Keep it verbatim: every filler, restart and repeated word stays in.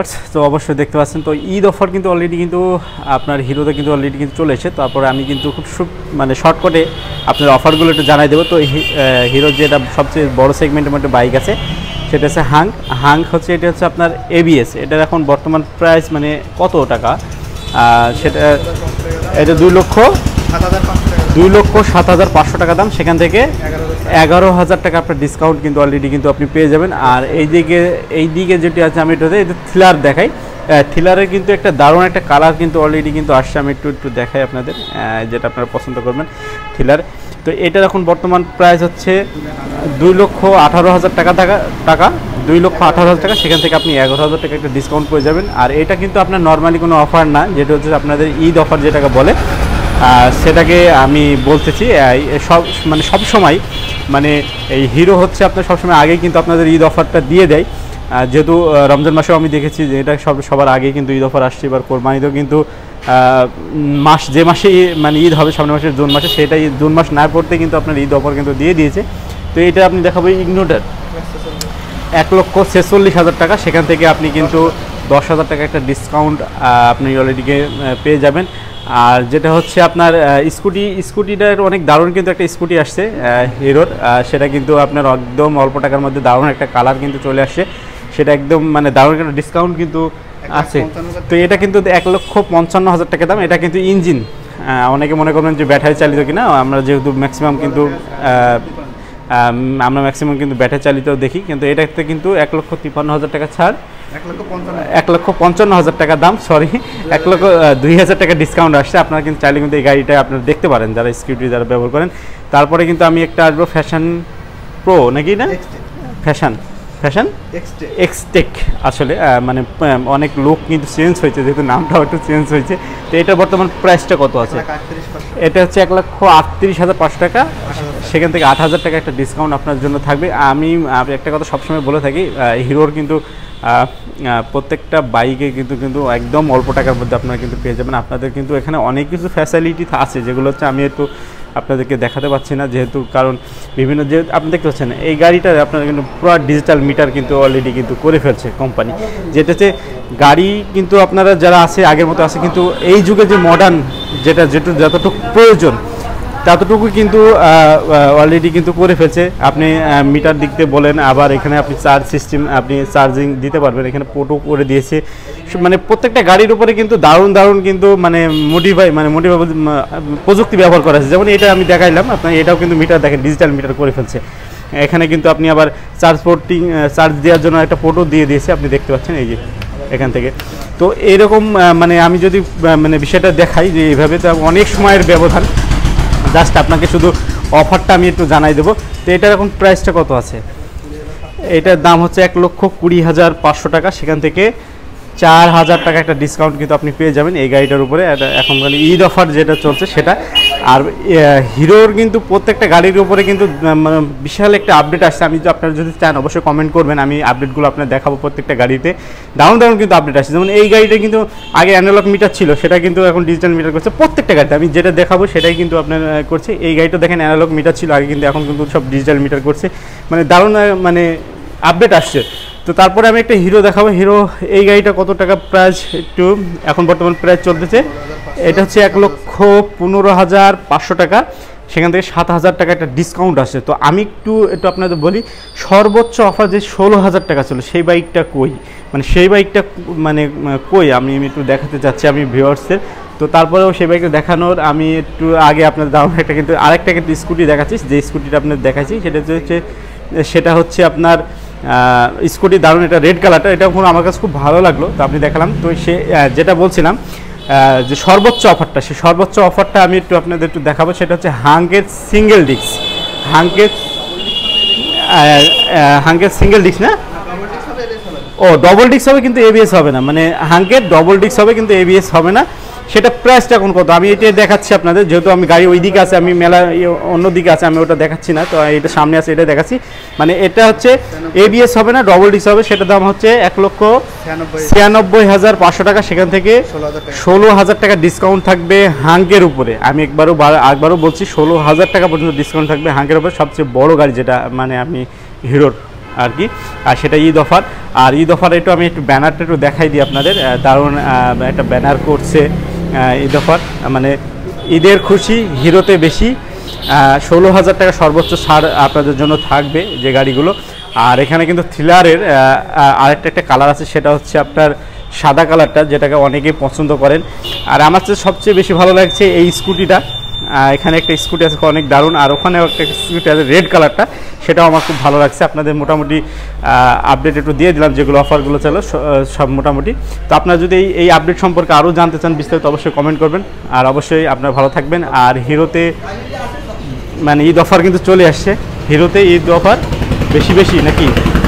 Viewers, তো অবশ্যই দেখতে পাচ্ছেন তো ঈদ অফার কিন্তু অলরেডি কিন্তু আপনার হিরোতে কিন্তু অলরেডি কিন্তু চলে এসেছে। তারপরে আমি কিন্তু খুব মানে শর্টকাটে আপনার অফারগুলো একটু জানাই দেবো। তো হিরোর যেটা সবচেয়ে বড় সেগমেন্টের মধ্যে বাইক আছে সেটা হচ্ছে হাঙ্ক। হাঙ্ক হচ্ছে এটা হচ্ছে আপনার এবিএস, এটার এখন বর্তমান প্রাইস মানে কত টাকা, সেটা এটা দুই লক্ষ দুই লক্ষ সাত হাজার পাঁচশো টাকা দাম, সেখান থেকে এগারো হাজার টাকা আপনার ডিসকাউন্ট কিন্তু অলরেডি কিন্তু আপনি পেয়ে যাবেন। আর এই দিকে এই দিকে যেটি আছে আমি একটু এটা থ্রিলার দেখাই। থ্রিলারের কিন্তু একটা দারুণ একটা কালার কিন্তু অলরেডি কিন্তু আসছে, আমি একটু একটু দেখাই আপনাদের, যেটা আপনারা পছন্দ করবেন থ্রিলার। তো এটার এখন বর্তমান প্রাইস হচ্ছে দুই লক্ষ আঠারো হাজার টাকা টাকা দুই লক্ষ আঠারো হাজার টাকা, সেখান থেকে আপনি এগারো হাজার টাকা একটা ডিসকাউন্ট পেয়ে যাবেন। আর এটা কিন্তু আপনার নর্মালি কোনো অফার না, যেটা হচ্ছে আপনাদের ঈদ অফার যেটাকে বলে, সেটাকে আমি বলতেছি। সব মানে সব সময় মানে এই হিরো হচ্ছে আপনার সবসময় আগেই কিন্তু আপনাদের ঈদ অফারটা দিয়ে দেয়, যেহেতু রমজান মাসেও আমি দেখেছি যে এটা সব সবার আগেই কিন্তু ঈদ অফার আসছে। এবার কোরবানিতেও কিন্তু মাস যে মাসে মানে ঈদ হবে সামনের মাসের জুন মাসে, সেটাই জুন মাস না পড়তে কিন্তু আপনার ঈদ অফার কিন্তু দিয়ে দিয়েছে। তো এটা আপনি দেখাবো ইগনোটার এক লক্ষ ছেচল্লিশ হাজার টাকা, সেখান থেকে আপনি কিন্তু দশ হাজার টাকা একটা ডিসকাউন্ট আপনি অলরেডি পেয়ে যাবেন। আর যেটা হচ্ছে আপনার স্কুটি, স্কুটিটার অনেক দারুণ কিন্তু একটা স্কুটি আসছে হিরোর, সেটা কিন্তু আপনার একদম অল্প টাকার মধ্যে দারুণ একটা কালার কিন্তু চলে আসছে, সেটা একদম মানে দারুণ একটা ডিসকাউন্ট কিন্তু আছে। তো এটা কিন্তু এক লক্ষ পঞ্চান্ন হাজার টাকা দাম। এটা কিন্তু ইঞ্জিন, অনেকে মনে করবেন যে ব্যাটারি চালিত কিনা, আমরা যেহেতু ম্যাক্সিমাম কিন্তু আমরা ম্যাক্সিমাম কিন্তু ব্যাটারি চালিত দেখি, কিন্তু এটাতে কিন্তু এক লক্ষ তিপ্পান্ন হাজার টাকা ছাড়, এক লক্ষ পঞ্চান্ন হাজার টাকা দাম, সরি এক লক্ষ দুই হাজার টাকা ডিসকাউন্ট আসছে। আপনারা কিন্তু চাইলে কিন্তু এই গাড়িটা আপনারা দেখতে পারেন যারা স্কুটি যারা ব্যবহার করেন। তারপরে কিন্তু আমি একটা আসবো ফ্যাশন প্রো নাকি না ফ্যাশন ফ্যাশন এক্সটেক, আসলে মানে অনেক লোক কিন্তু চেঞ্জ হয়েছে, যেহেতু নামটাও একটু চেঞ্জ হয়েছে। তো এটা বর্তমান প্রাইসটা কত আছে? এটা হচ্ছে এক লক্ষ আটত্রিশ হাজার পাঁচশো টাকা, সেখান থেকে আট হাজার টাকা একটা ডিসকাউন্ট আপনার জন্য থাকবে। আমি একটা কথা সবসময় বলে থাকি, হিরোর কিন্তু প্রত্যেকটা বাইকে কিন্তু কিন্তু একদম অল্প টাকার মধ্যে আপনারা কিন্তু পেয়ে যাবেন। আপনাদের কিন্তু এখানে অনেক কিছু ফ্যাসিলিটি আছে, যেগুলো হচ্ছে আমি একটু আপনাদেরকে দেখাতে পাচ্ছি না, যেহেতু কারণ বিভিন্ন যে আপনি দেখতে পাচ্ছেন এই গাড়িটার আপনারা কিন্তু পুরো ডিজিটাল মিটার কিন্তু অলরেডি কিন্তু করে ফেলছে কোম্পানি, যেটা হচ্ছে গাড়ি কিন্তু আপনারা যারা আছে আগের মতো আছে, কিন্তু এই যুগে যে মডার্ন যেটা যেটু যতটুকু প্রয়োজন ততটুকু কিন্তু অলরেডি কিন্তু করে ফেলছে। আপনি মিটার দিকতে বলেন, আবার এখানে আপনি চার্জ সিস্টেম আপনি চার্জিং দিতে পারবেন, এখানে পোর্টও করে দিয়েছে। মানে প্রত্যেকটা গাড়ির উপরে কিন্তু দারুণ দারুণ কিন্তু মানে মডিফাই মানে মডিফাই প্রযুক্তি ব্যবহার করা আছে। যেমন এটা আমি দেখাইলাম, আপনার এটাও কিন্তু মিটার দেখেন ডিজিটাল মিটার করে ফেলছে। এখানে কিন্তু আপনি আবার চার্জ পোর্টিং চার্জ দেওয়ার জন্য একটা পোর্টও দিয়ে দিয়েছে, আপনি দেখতে পাচ্ছেন এই যে এখান থেকে। তো এরকম মানে আমি যদি মানে বিষয়টা দেখাই যে এইভাবে, তো অনেক সময়ের ব্যবধান, জাস্ট আপনাকে শুধু অফারটা আমি একটু জানাই দেবো। তো এটার এখন প্রাইসটা কত আছে? এটার দাম হচ্ছে এক লক্ষ কুড়ি হাজার পাঁচশো টাকা, সেখান থেকে চার হাজার টাকা একটা ডিসকাউন্ট কিন্তু আপনি পেয়ে যাবেন এই গাড়িটার উপরে। এখন মানে ঈদ অফার যেটা চলছে সেটা। আর হিরোর কিন্তু প্রত্যেকটা গাড়ির উপরে কিন্তু বিশাল একটা আপডেট আসছে। আমি যদি আপনারা যদি চান অবশ্যই কমেন্ট করবেন, আমি আপডেটগুলো আপনার দেখাবো। প্রত্যেকটা গাড়িতে দারুণ দারুণ কিন্তু আপডেট আসছে। যেমন এই গাড়িটা কিন্তু আগে অ্যানালগ মিটার ছিল, সেটা কিন্তু এখন ডিজিটাল মিটার করছে প্রত্যেকটা গাড়িতে। আমি যেটা দেখাবো সেটাই কিন্তু আপনার করছে। এই গাড়িটা দেখেন অ্যানালগ মিটার ছিল আগে, কিন্তু এখন কিন্তু সব ডিজিটাল মিটার করছে, মানে দারুণ মানে আপডেট আসছে। তো তারপরে আমি একটা হিরো দেখাবো। হিরো এই গাড়িটা কত টাকা প্রাইস একটু এখন বর্তমান প্রাইস চলতেছে, এটা হচ্ছে এক লক্ষ পনেরো হাজার পাঁচশো টাকা, সেখান থেকে সাত হাজার টাকা একটা ডিসকাউন্ট আসে। তো আমি একটু একটু আপনাদের বলি, সর্বোচ্চ অফার যে ষোলো হাজার টাকা ছিল সেই বাইকটা কই, মানে সেই বাইকটা মানে কই আমি একটু দেখাতে চাচ্ছি আমি ভিউয়ার্সদের। তো তারপরেও সেই বাইকটা দেখানোর আমি একটু আগে আপনাদের দারুণ একটা কিন্তু আরেকটা কিন্তু স্কুটি দেখাচ্ছি, যে স্কুটিটা আপনাদের দেখাচ্ছি সেটা হচ্ছে সেটা হচ্ছে আপনার স্কুটি দারুণ, এটা রেড কালারটা, এটা কোনো আমার কাছে খুব ভালো লাগলো, তো আপনি দেখালাম। তো সে যেটা বলছিলাম যে সর্বোচ্চ অফারটা, সেই সর্বোচ্চ অফারটা আমি একটু আপনাদের একটু দেখাবো। সেটা হচ্ছে হাঙ্কের সিঙ্গেল ডিস্ক, হাঙ্কের হাঙ্কের সিঙ্গেল ডিস্ক না, ও ডবল ডিস্ক হবে কিন্তু এবিএস হবে না, মানে হাঙ্কের ডবল ডিস্ক হবে কিন্তু এবিএস হবে না। সেটা প্রাইসটা কোন কত আমি এটা দেখাচ্ছি আপনাদের, যেহেতু আমি গাড়ি ওই দিকে আছে, আমি মেলা অন্য দিকে আছে, আমি ওটা দেখাচ্ছি না, তো এটা সামনে আছে এটা দেখাচ্ছি। মানে এটা হচ্ছে এবিএস হবে না, ডবল ডিস্ক হবে, সেটার দাম হচ্ছে এক লক্ষ ছিয়ানব্বই হাজার পাঁচশো টাকা, সেখান থেকে ষোলো হাজার টাকা ডিসকাউন্ট থাকবে হাঙ্কের উপরে। আমি একবারও একবারও বলছি ষোলো হাজার টাকা পর্যন্ত ডিসকাউন্ট থাকবে হাঙ্কের উপরে, সবচেয়ে বড় গাড়ি যেটা মানে আমি হিরোর আর কি, আর সেটা ঈদ অফার। আর ঈদ অফারে একটু আমি একটু ব্যানারটা একটু দেখাই দিই আপনাদের, দারুণ একটা ব্যানার করছে ঈদ অফার, মানে ঈদের খুশি হিরোতে বেশি, ষোলো হাজার টাকা সর্বোচ্চ ছাড় আপনাদের জন্য থাকবে যে গাড়িগুলো। আর এখানে কিন্তু থ্রিলারের আরেকটা একটা কালার আছে, সেটা হচ্ছে আপনার সাদা কালারটা, যেটাকে অনেকেই পছন্দ করেন। আর আমার কাছে সবচেয়ে বেশি ভালো লাগছে এই স্কুটিটা, এখানে একটা স্কুটি আছে অনেক দারুণ, আর ওখানে একটা স্কুটি আছে রেড কালারটা, সেটাও আমার খুব ভালো লাগছে। আপনাদের মোটামুটি আপডেট একটু দিয়ে দিলাম যেগুলো অফারগুলো চলো সব মোটামুটি। তো আপনারা যদি এই এই আপডেট সম্পর্কে আরও জানতে চান বিস্তারিত অবশ্যই কমেন্ট করবেন, আর অবশ্যই আপনারা ভালো থাকবেন। আর হিরোতে মানে ঈদ অফার কিন্তু চলে আসছে, হিরোতে ঈদ অফার বেশি বেশি নাকি